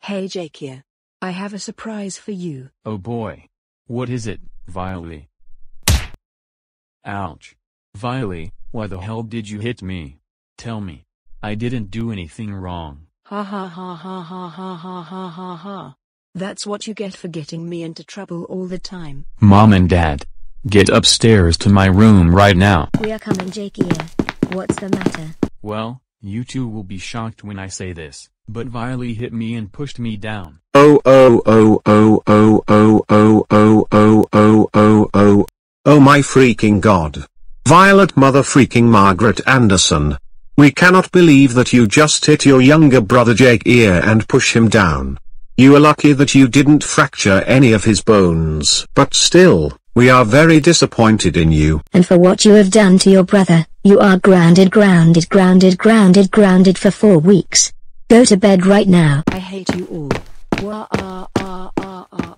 Hey Jake here. I have a surprise for you. Oh boy. What is it, Viley? Ouch. Viley, why the hell did you hit me? Tell me. I didn't do anything wrong. Ha ha ha ha ha ha ha ha ha ha. That's what you get for getting me into trouble all the time. Mom and Dad, get upstairs to my room right now. We are coming, Jake here. What's the matter? Well, you two will be shocked when I say this, but Viley hit me and pushed me down. Oh oh oh oh oh oh oh oh oh oh oh oh. Oh my freaking god. Violet mother freaking Margaret Anderson. We cannot believe that you just hit your younger brother Jake ear and push him down. You are lucky that you didn't fracture any of his bones. But still, we are very disappointed in you. And for what you have done to your brother, you are grounded for 4 weeks. Go to bed right now. I hate you all. Wah ah ah ah ah.